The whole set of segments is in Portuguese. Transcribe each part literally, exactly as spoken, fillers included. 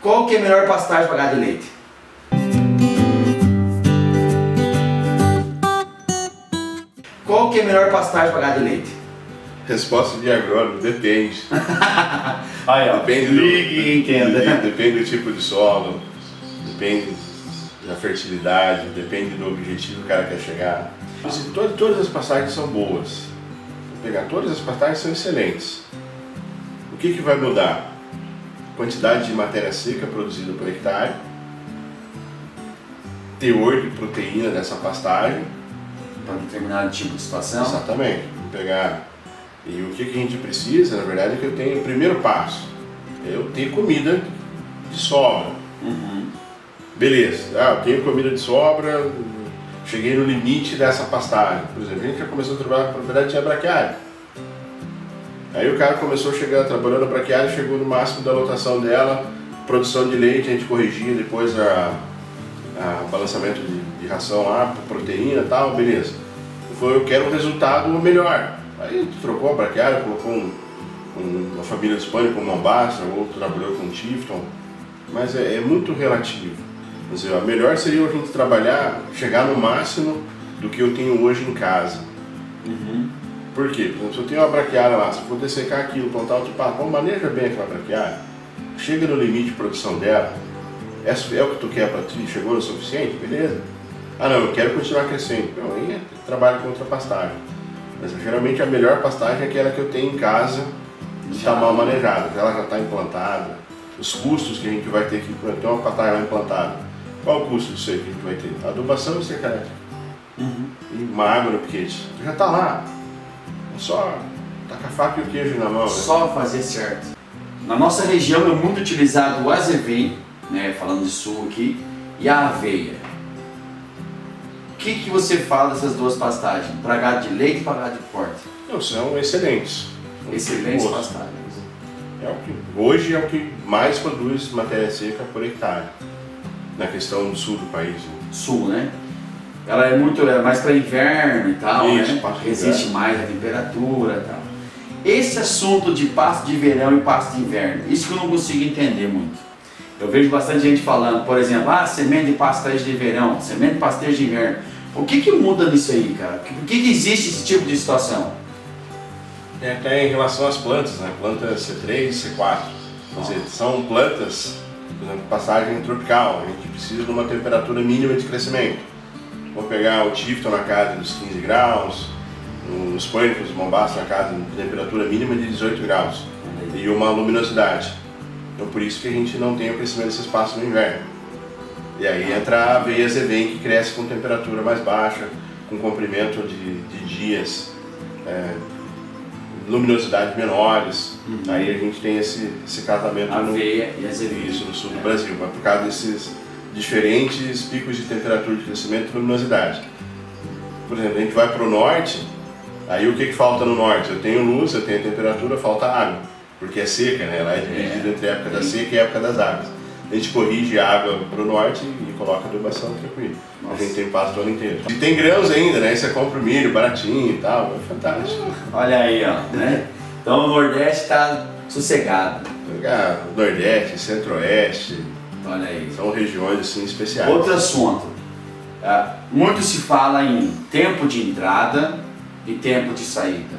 Qual que é a melhor pastagem para gado de leite? Qual que é a melhor pastagem para gado de leite? Resposta de agrônomo, depende. Aí, ó. Depende do, Ligue e entenda. Depende do tipo de solo, depende da fertilidade, depende do objetivo que o cara quer chegar. Assim, todas, todas as pastagens são boas. Vou pegar, todas as pastagens são excelentes. O que, que vai mudar? Quantidade de matéria seca produzida por hectare, teor de proteína dessa pastagem. Para determinado tipo de situação? Exatamente. Vou pegar. E o que, que a gente precisa, na verdade, é que eu tenho o primeiro passo. É eu ter comida de sobra. Uhum. Beleza, ah, eu tenho comida de sobra, cheguei no limite dessa pastagem. Por exemplo, a gente já começou a trabalhar com propriedade, tinha braquiária. Aí o cara começou a chegar trabalhando a braquiária, chegou no máximo da lotação dela, produção de leite, a gente corrigia depois a, a balançamento de, de ração lá, proteína e tal, beleza. Foi, eu quero um resultado melhor. Aí trocou a braquiária, colocou um, um, uma família de Espanha com Mombasa, outro trabalhou com Tifton, mas é, é muito relativo. Quer dizer, melhor seria a gente trabalhar, chegar no máximo do que eu tenho hoje em casa. Uhum. Por quê? Por exemplo, se eu tenho uma braquiária lá, se eu for dessecar aquilo, plantar outro passo, bom, maneja bem aquela braquiária, chega no limite de produção dela, é, é o que tu quer para ti, chegou no suficiente? Beleza. Ah não, eu quero continuar crescendo. Então aí trabalho com outra pastagem. Mas geralmente a melhor pastagem é aquela que eu tenho em casa e está mal manejada, ela já está implantada. Os custos que a gente vai ter que ter uma pastagem lá implantada. Qual o custo disso aí que a gente vai ter? Adubação e cerca elétrica. Uhum. E uma água no piquete. Já está lá. É só tacar a faca e o queijo na mão. Né? Só fazer certo. Na nossa região é muito utilizado o azevém, né, falando de sul aqui, e a aveia. O que, que você fala dessas duas pastagens? Para gado de leite e para gado de corte? Não, são excelentes. Excelentes pastagens. É o que, hoje é o que mais produz matéria seca por hectare, na questão do sul do país. Né? Sul, né? Ela é muito é mais para inverno e tal, Isso, né? Resiste mais a temperatura e tal. Esse assunto de pasto de verão e pasto de inverno, isso que eu não consigo entender muito. Eu vejo bastante gente falando, por exemplo, ah, semente de pastejo de verão, semente de pastejo de inverno. O que que muda nisso aí, cara? Por que que existe esse tipo de situação? É até em relação às plantas, né? Plantas C três, C quatro. Quer dizer, são plantas, por exemplo, passagem tropical. A gente precisa de uma temperatura mínima de crescimento. Vou pegar o Tifton na casa dos quinze graus, os pânicos, os Mombasa na casa de temperatura mínima de dezoito graus e uma luminosidade. Então por isso que a gente não tem o crescimento desse espaço no inverno. E aí entra a aveia azevém que cresce com temperatura mais baixa, com comprimento de, de dias, é, luminosidade menores. Uhum. Aí a gente tem esse, esse casamento aveia no, e azevém. Isso, no sul é. do Brasil, mas por causa desses diferentes picos de temperatura de crescimento e luminosidade. Por exemplo, a gente vai para o norte, aí o que, que falta no norte? Eu tenho luz, eu tenho temperatura, falta água, porque é seca, né? Ela é dividida é. entre a época da seca e a época das águas. A gente corrige a água para o norte e coloca adubação tranquilo. Nossa. A gente tem pasto o ano inteiro. E tem grãos ainda, né? Você compra o milho baratinho e tal, é fantástico. Olha aí, ó, né? Então o Nordeste está sossegado. O Nordeste, Centro-Oeste. Olha aí. São regiões assim especiais. Outro assunto. É, muito se fala em tempo de entrada e tempo de saída.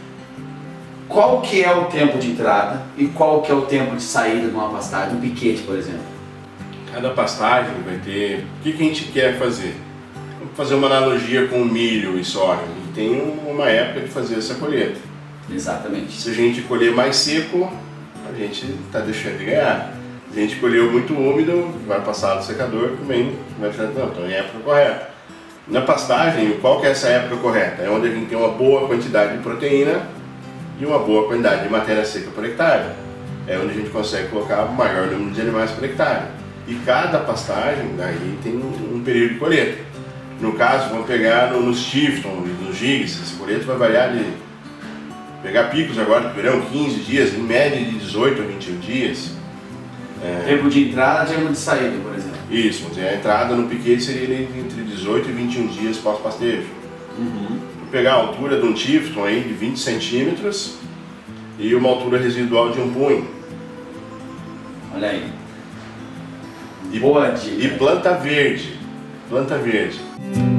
Qual que é o tempo de entrada e qual que é o tempo de saída de uma pastagem, um piquete, por exemplo? Cada pastagem vai ter... O que, que a gente quer fazer? Vamos fazer uma analogia com milho e soja. A gente tem uma época de fazer essa colheita. Exatamente. Se a gente colher mais seco, a gente está deixando de ganhar. Se a gente colheu muito úmido, vai passar do secador, também vai deixar de... Não, então é a época correta. Na pastagem, qual que é essa época correta? É onde a gente tem uma boa quantidade de proteína e uma boa quantidade de matéria seca por hectare. É onde a gente consegue colocar o maior número de animais por hectare. E cada pastagem, aí tem um, um período de colheita. No caso, vamos pegar no, nos Tifton, nos gigs, essa colheita vai variar de... Pegar picos agora do verão, quinze dias, em média de dezoito a vinte e um dias. É... Tempo de entrada e tempo de saída, por exemplo. Isso, vamos dizer, a entrada no piquete seria entre dezoito e vinte e um dias pós-pastejo. Uhum. Vou pegar a altura de um Tifton aí de vinte centímetros e uma altura residual de um punho. Olha aí. E, Boa dica. E planta verde. Planta verde.